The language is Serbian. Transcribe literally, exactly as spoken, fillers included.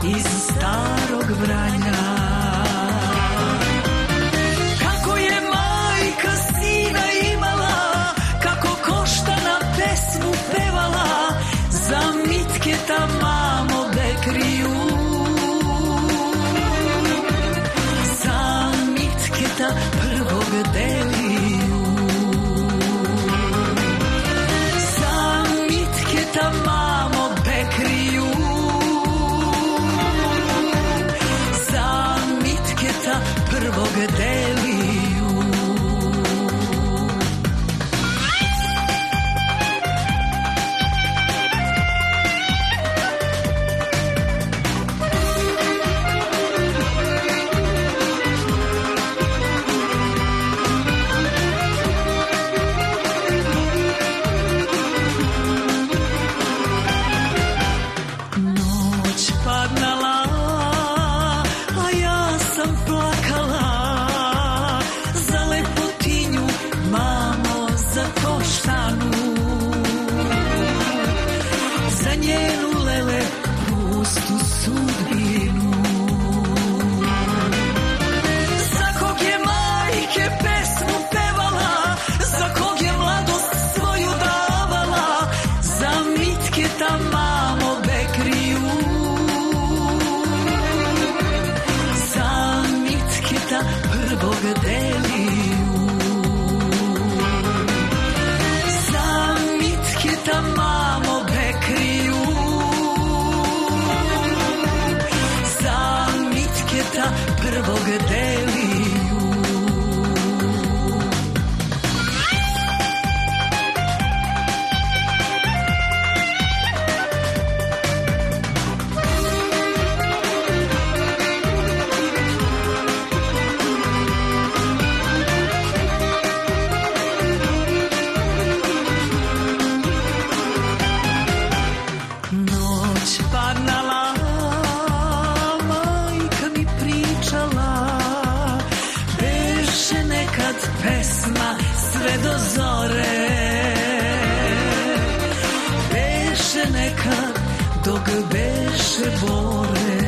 iz starog Vranja. Kako je majka sina imala, kako Koštana pesmu pevala, za Mitketa mamo Bekriju. Za Mitketa prvog Deliju. Za Mitketa mamo Bekriju. Za Mitketa prvog Deliju. Prvog Deliju. Noć padnala, majka mi pričala, beše nekad pesma sve do zore. Beše nekad dok beše bore.